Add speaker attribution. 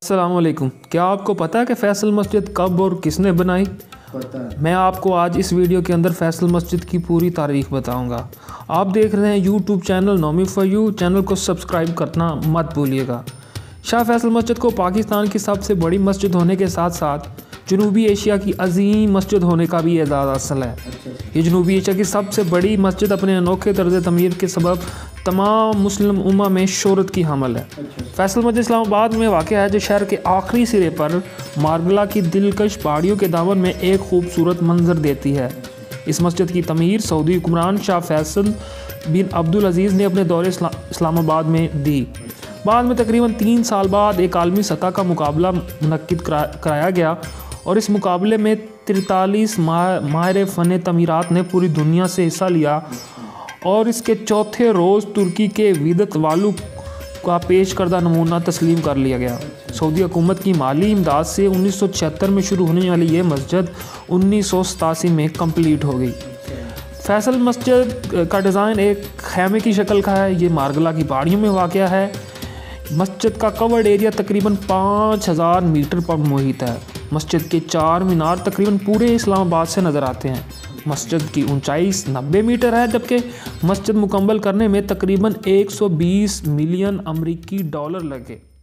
Speaker 1: السلام علیکم۔ کیا آپ کو پتہ ہے کہ فیصل مسجد کب اور کس نے بنائی؟
Speaker 2: پتہ ہے۔
Speaker 1: میں آپ کو آج اس ویڈیو کے اندر فیصل مسجد کی پوری تاریخ بتاؤں گا۔ آپ دیکھ رہے ہیں YouTube channel Nomi for you, channel کو سبسکرائب کرنا مت بھولیے گا۔ شاہ فیصل مسجد کو پاکستان کی سب سے بڑی مسجد ہونے کے ساتھ ساتھ جنوبی ایشیا کی عظیم مسجد ہونے کا بھی اعزاز حاصل ہے۔ یہ جنوبی ایشیا کی سب سے بڑی مسجد اپنے انوکھے طرز تعمیر کے سبب تمام مسلم امہ میں شہرت کی حامل ہے۔ فیصل مسجد اسلام آباد میں واقع ہے، جو شہر کے آخری سرے پر ماربلا کی دلکش پہاڑیوں کے دامن میں ایک خوبصورت منظر دیتی ہے۔ اس مسجد کی تعمیر سعودی حکمران شاہ فیصل بن عبدالعزیز نے اپنے دور اسلام آباد میں دی۔ بعد میں تقریباً 3 سال بعد ایک عالمی سطح کا مقابلہ منعقد کرایا گیا اور اس مقابلے میں 43 ماہر فن تعمیرات نے پوری دنیا سے حصہ لیا اور اس کے چوتھے روز ترکی کے ویدت والو کا پیش کردہ نمونہ تسلیم کر لیا گیا۔ سعودی حکومت کی مالی امداد سے 1976 میں شروع ہونے والی یہ مسجد 1987 میں کمپلیٹ ہو گئی۔ فیصل مسجد کا ڈیزائن ایک خیمے کی شکل کا ہے۔ یہ مارگلا کی پہاڑیوں میں واقع ہے۔ مسجد کا کورڈ ایریا تقریباً 5000 میٹر پر محیط ہے۔ مسجد کے 4 مینار تقریباً پورے اسلام آباد سے نظر آتے ہیں۔ مسجد کی اونچائی 90 میٹر ہے، جبکہ مسجد مکمل کرنے میں تقریباً 120 ملین امریکی ڈالر لگے۔